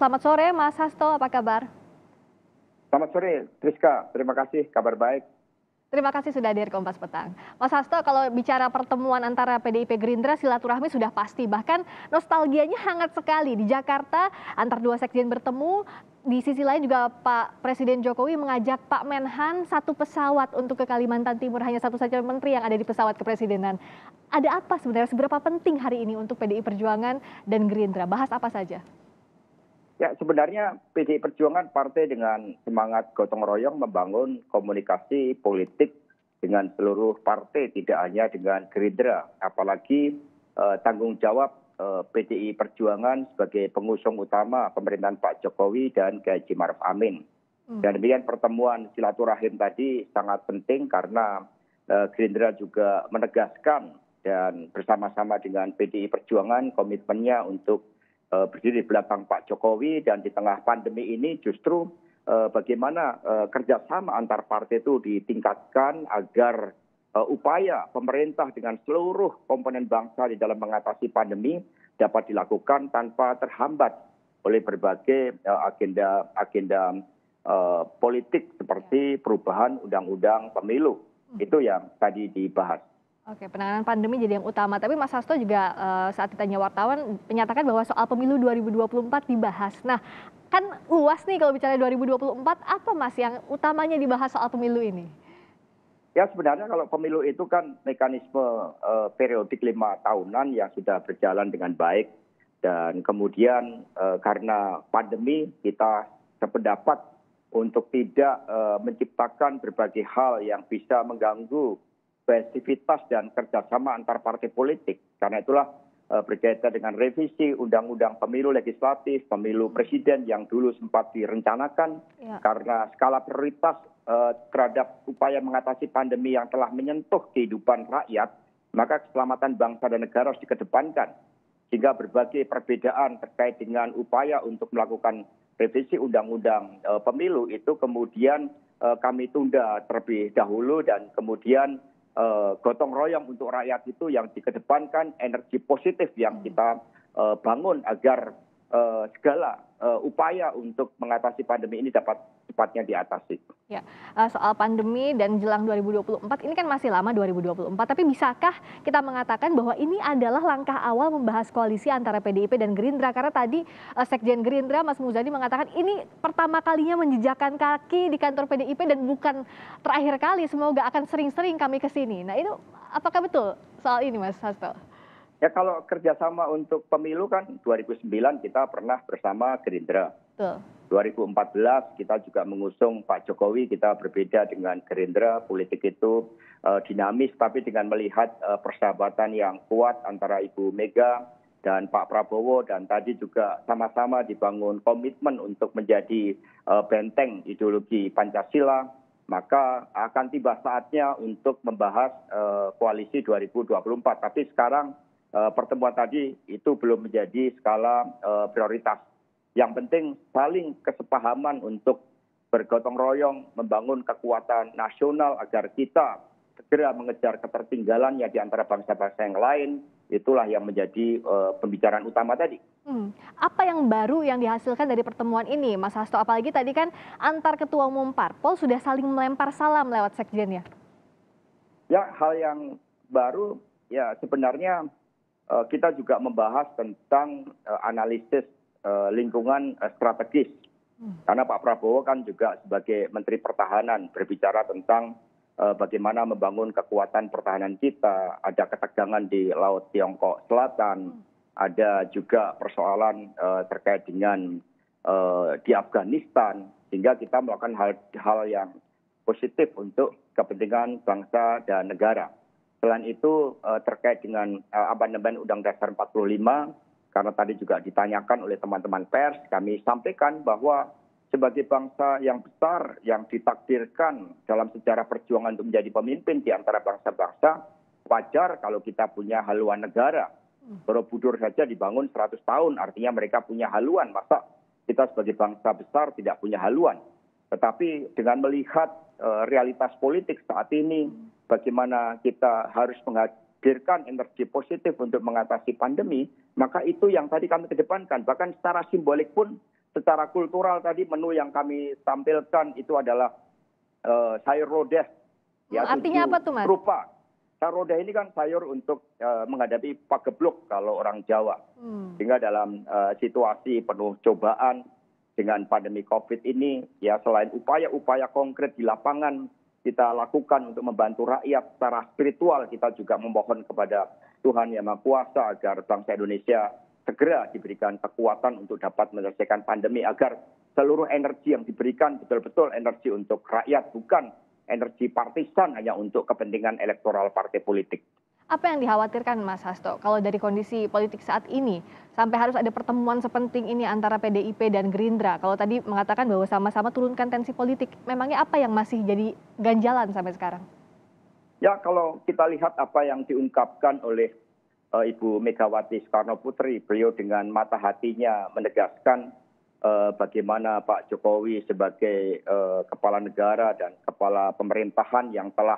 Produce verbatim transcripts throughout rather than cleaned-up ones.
Selamat sore Mas Hasto, apa kabar? Selamat sore, Triska. Terima kasih, kabar baik. Terima kasih sudah hadir Kompas Petang. Mas Hasto, kalau bicara pertemuan antara P D I P Gerindra, silaturahmi sudah pasti. Bahkan nostalgianya hangat sekali. Di Jakarta, antar dua sekjen bertemu. Di sisi lain juga Pak Presiden Jokowi mengajak Pak Menhan satu pesawat untuk ke Kalimantan Timur. Hanya satu saja menteri yang ada di pesawat kepresidenan. Ada apa sebenarnya, seberapa penting hari ini untuk P D I Perjuangan dan Gerindra? Bahas apa saja? Ya, sebenarnya P D I Perjuangan partai dengan semangat gotong royong membangun komunikasi politik dengan seluruh partai, tidak hanya dengan Gerindra. Apalagi eh, tanggung jawab eh, P D I Perjuangan sebagai pengusung utama pemerintahan Pak Jokowi dan Kiai Haji Maruf Amin. Dan demikian pertemuan silaturahim tadi sangat penting karena eh, Gerindra juga menegaskan dan bersama-sama dengan P D I Perjuangan komitmennya untuk berdiri di belakang Pak Jokowi, dan di tengah pandemi ini justru eh, bagaimana eh, kerjasama antar partai itu ditingkatkan agar eh, upaya pemerintah dengan seluruh komponen bangsa di dalam mengatasi pandemi dapat dilakukan tanpa terhambat oleh berbagai eh, agenda-agenda eh, politik seperti perubahan undang-undang pemilu. Itu yang tadi dibahas. Oke, penanganan pandemi jadi yang utama. Tapi Mas Hasto juga uh, saat ditanya wartawan menyatakan bahwa soal pemilu dua ribu dua puluh empat dibahas. Nah, kan luas nih kalau bicara dua ribu dua puluh empat, apa Mas yang utamanya dibahas soal pemilu ini? Ya, sebenarnya kalau pemilu itu kan mekanisme uh, periodik lima tahunan yang sudah berjalan dengan baik. Dan kemudian uh, karena pandemi kita sependapat untuk tidak uh, menciptakan berbagai hal yang bisa mengganggu spesifitas dan kerjasama antar partai politik. Karena itulah eh, berkaitan dengan revisi undang-undang pemilu legislatif, pemilu presiden yang dulu sempat direncanakan, ya. Karena skala prioritas eh, terhadap upaya mengatasi pandemi yang telah menyentuh kehidupan rakyat, maka keselamatan bangsa dan negara harus dikedepankan. Sehingga berbagai perbedaan terkait dengan upaya untuk melakukan revisi undang-undang eh, pemilu itu kemudian eh, kami tunda terlebih dahulu, dan kemudian Uh, gotong royong untuk rakyat itu yang dikedepankan, energi positif yang kita uh, bangun agar uh, segala uh, upaya untuk mengatasi pandemi ini dapat cepatnya diatasi. Ya, uh, soal pandemi dan jelang dua ribu dua puluh empat ini kan masih lama dua ribu dua puluh empat, tapi bisakah kita mengatakan bahwa ini adalah langkah awal membahas koalisi antara P D I P dan Gerindra? Karena tadi uh, Sekjen Gerindra Mas Muzani mengatakan ini pertama kalinya menjejakkan kaki di kantor P D I P dan bukan terakhir kali, semoga akan sering-sering kami ke sini. Nah, itu apakah betul soal ini Mas Hasto? Ya, kalau kerjasama untuk pemilu kan dua ribu sembilan kita pernah bersama Gerindra. Betul. dua ribu empat belas kita juga mengusung Pak Jokowi, kita berbeda dengan Gerindra. Politik itu uh, dinamis, tapi dengan melihat uh, persahabatan yang kuat antara Ibu Mega dan Pak Prabowo, dan tadi juga sama-sama dibangun komitmen untuk menjadi uh, benteng ideologi Pancasila, maka akan tiba saatnya untuk membahas uh, koalisi dua ribu dua puluh empat. Tapi sekarang uh, pertemuan tadi itu belum menjadi skala uh, prioritas. Yang penting saling kesepahaman untuk bergotong royong membangun kekuatan nasional agar kita segera mengejar ketertinggalannya di antara bangsa-bangsa yang lain. Itulah yang menjadi uh, pembicaraan utama tadi. Hmm. Apa yang baru yang dihasilkan dari pertemuan ini, Mas Hasto? Apalagi tadi kan antar ketua umum parpol sudah saling melempar salam lewat sekjen ya? Ya, hal yang baru ya sebenarnya uh, kita juga membahas tentang uh, analisis uh, lingkungan uh, strategis. Hmm. Karena Pak Prabowo kan juga sebagai Menteri Pertahanan berbicara tentang uh, bagaimana membangun kekuatan pertahanan kita, ada ketegangan di Laut Tiongkok Selatan, hmm. ada juga persoalan uh, terkait dengan uh, di Afghanistan, sehingga kita melakukan hal-hal yang positif untuk kepentingan bangsa dan negara. Selain itu uh, terkait dengan uh, amandemen Undang-Undang Dasar empat puluh lima, karena tadi juga ditanyakan oleh teman-teman pers, kami sampaikan bahwa sebagai bangsa yang besar yang ditakdirkan dalam sejarah perjuangan untuk menjadi pemimpin di antara bangsa-bangsa, wajar kalau kita punya haluan negara. Borobudur saja dibangun seratus tahun, artinya mereka punya haluan. Masa kita sebagai bangsa besar tidak punya haluan? Tetapi dengan melihat uh, realitas politik saat ini, bagaimana kita harus menghadirkan energi positif untuk mengatasi pandemi, maka itu yang tadi kami kedepankan. Bahkan secara simbolik pun secara kultural tadi menu yang kami tampilkan itu adalah uh, sayur lodeh. Ya, artinya apa tuh, Mas? Rupa. Sayur lodeh ini kan sayur untuk uh, menghadapi pagebluk kalau orang Jawa. Hmm. Sehingga dalam uh, situasi penuh cobaan dengan pandemi COVID ini, ya selain upaya-upaya konkret di lapangan kita lakukan untuk membantu rakyat secara spiritual, kita juga memohon kepada Tuhan Yang Maha Kuasa agar bangsa Indonesia segera diberikan kekuatan untuk dapat menyelesaikan pandemi, agar seluruh energi yang diberikan betul-betul energi untuk rakyat, bukan energi partisan hanya untuk kepentingan elektoral partai politik. Apa yang dikhawatirkan Mas Hasto kalau dari kondisi politik saat ini sampai harus ada pertemuan sepenting ini antara P D I P dan Gerindra? Kalau tadi mengatakan bahwa sama-sama turunkan tensi politik, memangnya apa yang masih jadi ganjalan sampai sekarang? Ya, kalau kita lihat apa yang diungkapkan oleh uh, Ibu Megawati Soekarno Putri, beliau dengan mata hatinya menegaskan uh, bagaimana Pak Jokowi sebagai uh, kepala negara dan kepala pemerintahan yang telah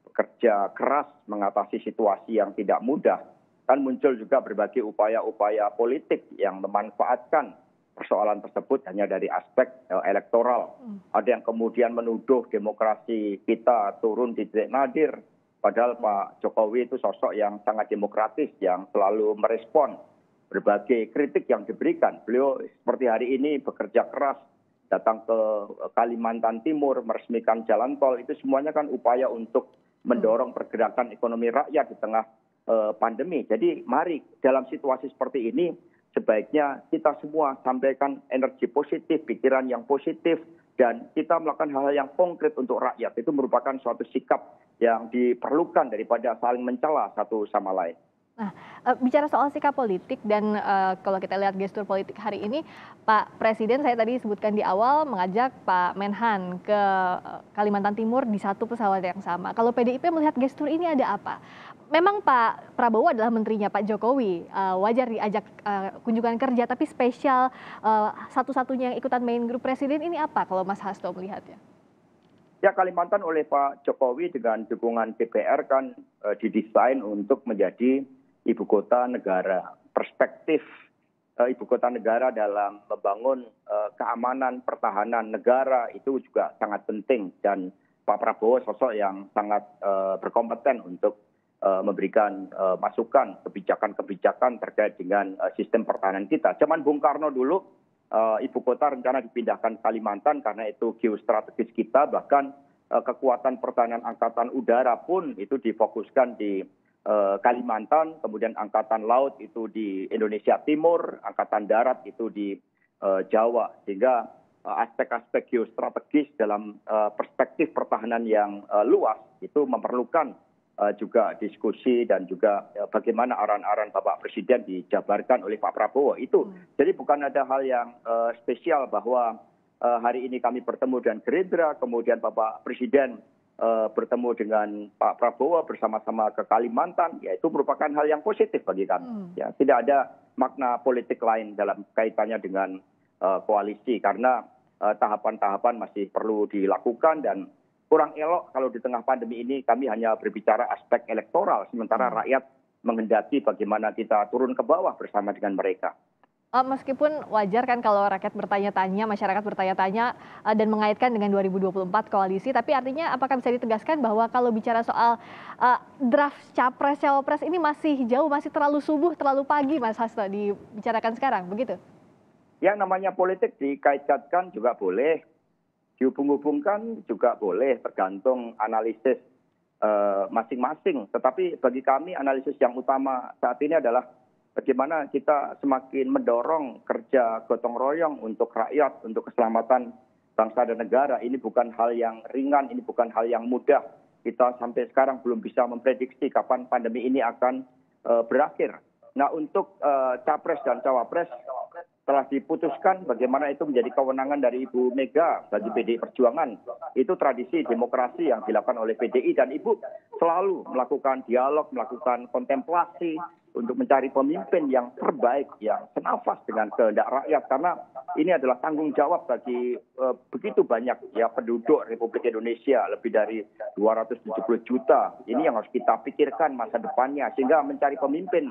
kerja keras mengatasi situasi yang tidak mudah, kan muncul juga berbagai upaya-upaya politik yang memanfaatkan persoalan tersebut hanya dari aspek uh, elektoral. Hmm. Ada yang kemudian menuduh demokrasi kita turun di titik nadir, padahal Pak Jokowi itu sosok yang sangat demokratis, yang selalu merespon berbagai kritik yang diberikan. Beliau seperti hari ini bekerja keras, datang ke Kalimantan Timur, meresmikan jalan tol, itu semuanya kan upaya untuk mendorong pergerakan ekonomi rakyat di tengah uh, pandemi. Jadi mari dalam situasi seperti ini sebaiknya kita semua sampaikan energi positif, pikiran yang positif, dan kita melakukan hal-hal yang konkret untuk rakyat. Itu merupakan suatu sikap yang diperlukan daripada saling mencela satu sama lain. Nah, bicara soal sikap politik dan uh, kalau kita lihat gestur politik hari ini, Pak Presiden saya tadi sebutkan di awal mengajak Pak Menhan ke Kalimantan Timur di satu pesawat yang sama. Kalau P D I P melihat gestur ini ada apa? Memang Pak Prabowo adalah menterinya Pak Jokowi, uh, wajar diajak uh, kunjungan kerja, tapi spesial uh, satu-satunya yang ikutan main grup Presiden ini apa kalau Mas Hasto melihatnya? Ya, Kalimantan oleh Pak Jokowi dengan dukungan D P R kan uh, didesain untuk menjadi ibu kota negara. Perspektif uh, ibu kota negara dalam membangun uh, keamanan pertahanan negara itu juga sangat penting, dan Pak Prabowo sosok yang sangat uh, berkompeten untuk uh, memberikan uh, masukan kebijakan-kebijakan terkait dengan uh, sistem pertahanan kita. Zaman Bung Karno dulu uh, ibu kota rencana dipindahkan Kalimantan karena itu geostrategis kita, bahkan uh, kekuatan pertahanan angkatan udara pun itu difokuskan di Kalimantan, kemudian angkatan laut itu di Indonesia Timur, angkatan darat itu di uh, Jawa, sehingga uh, aspek-aspek geostrategis dalam uh, perspektif pertahanan yang uh, luas itu memerlukan uh, juga diskusi dan juga uh, bagaimana arahan-arahan Bapak Presiden dijabarkan oleh Pak Prabowo itu. Hmm. Jadi bukan ada hal yang uh, spesial bahwa uh, hari ini kami bertemu dengan Gerindra, kemudian Bapak Presiden Uh, bertemu dengan Pak Prabowo bersama-sama ke Kalimantan, ya itu merupakan hal yang positif bagi kami. Hmm. Ya, tidak ada makna politik lain dalam kaitannya dengan uh, koalisi, karena uh, tahapan-tahapan masih perlu dilakukan, dan kurang elok kalau di tengah pandemi ini kami hanya berbicara aspek elektoral, sementara hmm. rakyat menghendaki bagaimana kita turun ke bawah bersama dengan mereka. Uh, meskipun wajar kan kalau rakyat bertanya-tanya, masyarakat bertanya-tanya uh, dan mengaitkan dengan dua ribu dua puluh empat koalisi, tapi artinya apakah bisa ditegaskan bahwa kalau bicara soal uh, draft capres cawapres ini masih jauh, masih terlalu subuh, terlalu pagi Mas Hasto dibicarakan sekarang, begitu? Ya, namanya politik dikait-kaitkan juga boleh, dihubung-hubungkan juga boleh, tergantung analisis masing-masing. Uh, Tetapi bagi kami analisis yang utama saat ini adalah bagaimana kita semakin mendorong kerja gotong royong untuk rakyat, untuk keselamatan bangsa dan negara. Ini bukan hal yang ringan, ini bukan hal yang mudah. Kita sampai sekarang belum bisa memprediksi kapan pandemi ini akan uh, berakhir. Nah, untuk uh, capres dan cawapres telah diputuskan bagaimana itu menjadi kewenangan dari Ibu Mega bagi P D I Perjuangan. Itu tradisi demokrasi yang dilakukan oleh P D I, dan Ibu selalu melakukan dialog, melakukan kontemplasi untuk mencari pemimpin yang terbaik, yang senafas dengan kehendak rakyat, karena ini adalah tanggung jawab bagi uh, begitu banyak ya penduduk Republik Indonesia, lebih dari dua ratus tujuh puluh juta. Ini yang harus kita pikirkan masa depannya, sehingga mencari pemimpin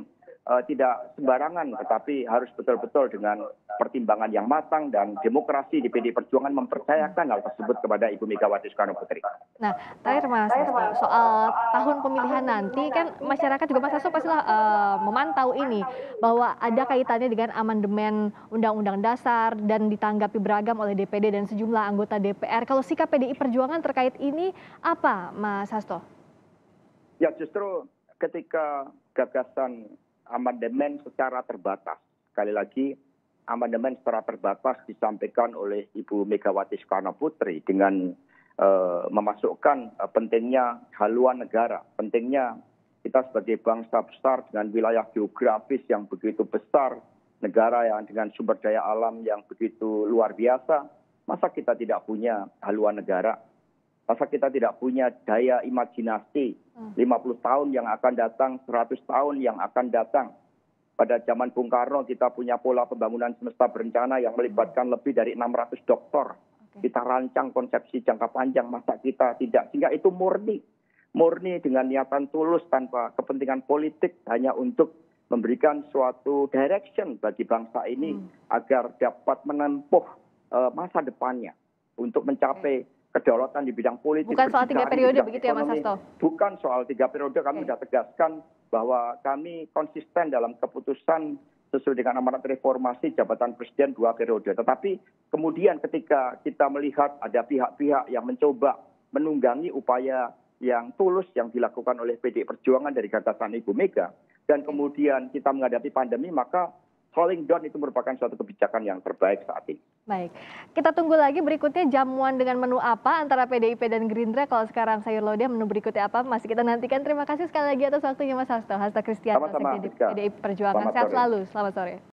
eh, tidak sembarangan, tetapi harus betul-betul dengan pertimbangan yang matang, dan demokrasi di P D I Perjuangan mempercayakan hal tersebut kepada Ibu Megawati Soekarno Putri. Nah, terakhir Mas Hasto, soal tahun pemilihan nanti kan masyarakat juga Mas Hasto pastilah eh, memantau ini bahwa ada kaitannya dengan amandemen Undang-Undang Dasar dan ditanggapi beragam oleh D P D dan sejumlah anggota D P R. Kalau sikap P D I Perjuangan terkait ini apa, Mas Hasto? Ya, justru ketika gagasan amandemen secara terbatas, sekali lagi amandemen secara terbatas disampaikan oleh Ibu Megawati Soekarno Putri dengan uh, memasukkan uh, pentingnya haluan negara, pentingnya kita sebagai bangsa besar dengan wilayah geografis yang begitu besar, negara yang dengan sumber daya alam yang begitu luar biasa, masa kita tidak punya haluan negara? Masa kita tidak punya daya imajinasi lima puluh tahun yang akan datang, seratus tahun yang akan datang? Pada zaman Bung Karno kita punya pola pembangunan semesta berencana yang melibatkan lebih dari enam ratus dokter. Kita rancang konsepsi jangka panjang, masa kita tidak? Sehingga itu murni. Murni dengan niatan tulus tanpa kepentingan politik, hanya untuk memberikan suatu direction bagi bangsa ini hmm. agar dapat menempuh uh, masa depannya untuk mencapai kedaulatan di bidang politik. Bukan soal tiga periode begitu ya Mas Hasto? Bukan soal tiga periode, kami sudah tegaskan bahwa kami konsisten dalam keputusan sesuai dengan amanat reformasi jabatan presiden dua periode. Tetapi kemudian ketika kita melihat ada pihak-pihak yang mencoba menunggangi upaya yang tulus yang dilakukan oleh P D I Perjuangan dari gagasan Ibu Mega, dan kemudian kita menghadapi pandemi, maka slowing down itu merupakan suatu kebijakan yang terbaik saat ini. Baik, kita tunggu lagi berikutnya jamuan dengan menu apa antara P D I P dan Gerindra. Kalau sekarang sayur lodeh, menu berikutnya apa masih kita nantikan. Terima kasih sekali lagi atas waktunya Mas Hasto. Hasto Kristianto, Sekjen P D I Perjuangan. Sehat selalu, selamat sore.